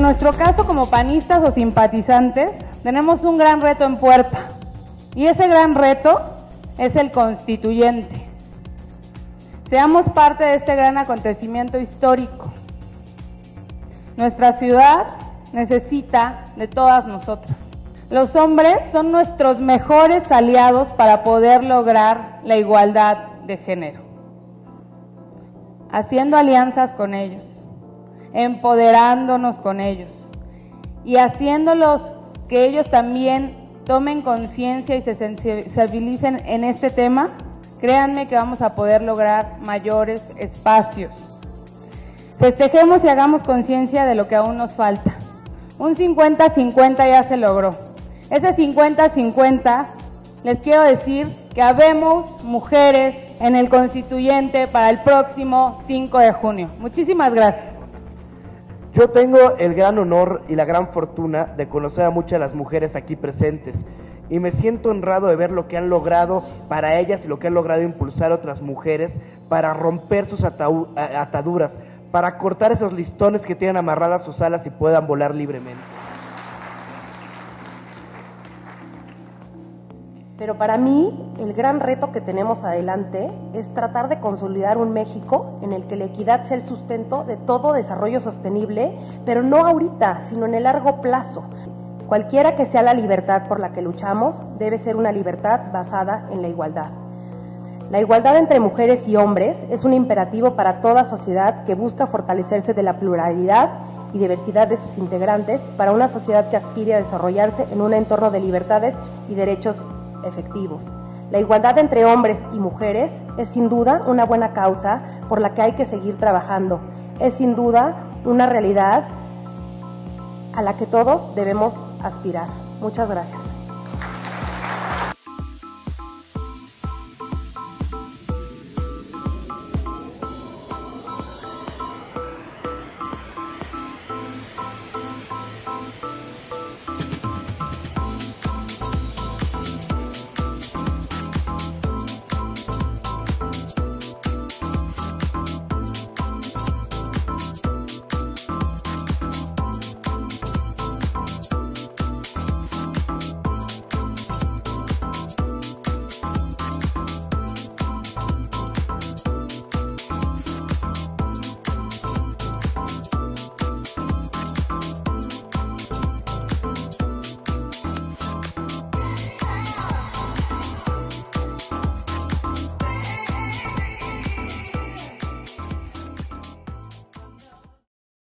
nuestro caso, como panistas o simpatizantes, tenemos un gran reto en puerta, y ese gran reto es el constituyente. Seamos parte de este gran acontecimiento histórico. Nuestra ciudad necesita de todas nosotras. Los hombres son nuestros mejores aliados para poder lograr la igualdad de género, haciendo alianzas con ellos, empoderándonos con ellos y haciéndolos que ellos también tomen conciencia y se sensibilicen en este tema. Créanme que vamos a poder lograr mayores espacios. Festejemos y hagamos conciencia de lo que aún nos falta. Un 50-50 ya se logró. Ese 50-50, les quiero decir que habemos mujeres en el constituyente para el próximo 5 de junio. Muchísimas gracias. Yo tengo el gran honor y la gran fortuna de conocer a muchas de las mujeres aquí presentes y me siento honrado de ver lo que han logrado para ellas y lo que han logrado impulsar a otras mujeres para romper sus ataduras, para cortar esos listones que tienen amarradas sus alas y puedan volar libremente. Pero para mí, el gran reto que tenemos adelante es tratar de consolidar un México en el que la equidad sea el sustento de todo desarrollo sostenible, pero no ahorita, sino en el largo plazo. Cualquiera que sea la libertad por la que luchamos, debe ser una libertad basada en la igualdad. La igualdad entre mujeres y hombres es un imperativo para toda sociedad que busca fortalecerse de la pluralidad y diversidad de sus integrantes para una sociedad que aspire a desarrollarse en un entorno de libertades y derechos efectivos. La igualdad entre hombres y mujeres es sin duda una buena causa por la que hay que seguir trabajando. Es sin duda una realidad a la que todos debemos aspirar. Muchas gracias.